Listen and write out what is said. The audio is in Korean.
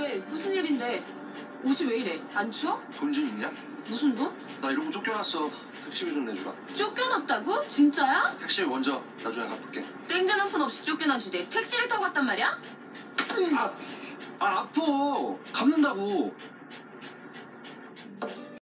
왜? 무슨 일인데? 옷이 왜 이래? 안 추워? 돈 좀 있냐? 무슨 돈? 나 이러고 쫓겨났어. 택시비 좀 내주라. 쫓겨났다고? 진짜야? 택시 먼저 나중에 갚을게. 땡전 한 푼 없이 쫓겨나주대. 택시를 타고 갔단 말이야? 아파. 갚는다고.